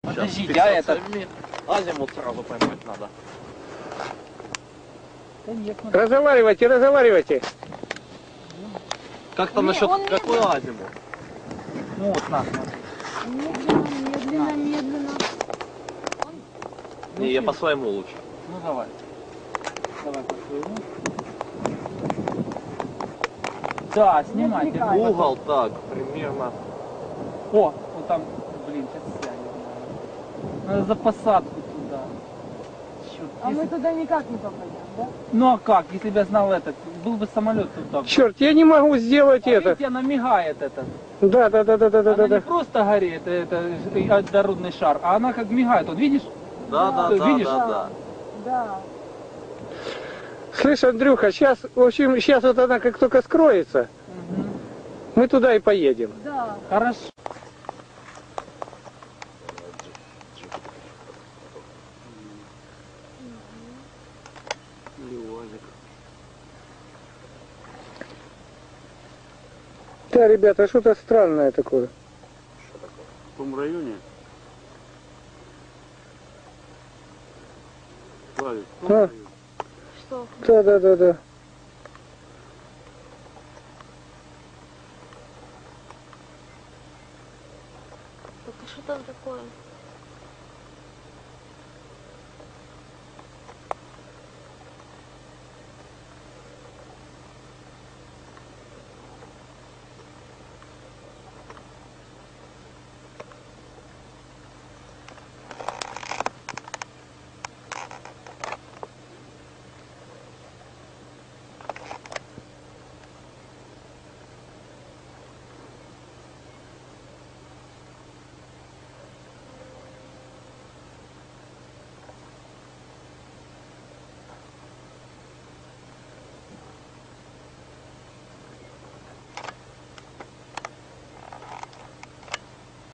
Подождите, а это... Азимут сразу поймать надо. Конечно. Разговаривайте, разговаривайте. Как там насчет какой азимут? Ну вот, на, смотри. Медленно, медленно. Не, я по своему лучше. Ну давай. Давай по своему. Да, снимай. держи. Угол так, примерно. О, вот там, блин, сейчас сядем. Надо за посадку туда. Черт, А мы если- туда никак не попадем, да? Ну а как, если бы я знал этот, был бы самолет туда. Черт, я не могу сделать А это. видите, она мигает этот. Да, да, да, да, да, да, Она да. не просто горит, это дородный шар, а она как мигает. Вот видишь? Да, да, Ты да, видишь? да, да. Да. Слышь, Андрюха, сейчас, в общем, сейчас вот она как только скроется, Мгм. мы туда и поедем. Да. Хорошо. Да, ребята, что-то странное такое. В том районе? Славик, в том А. районе? Что? Да, да, да, да. Так а что там такое?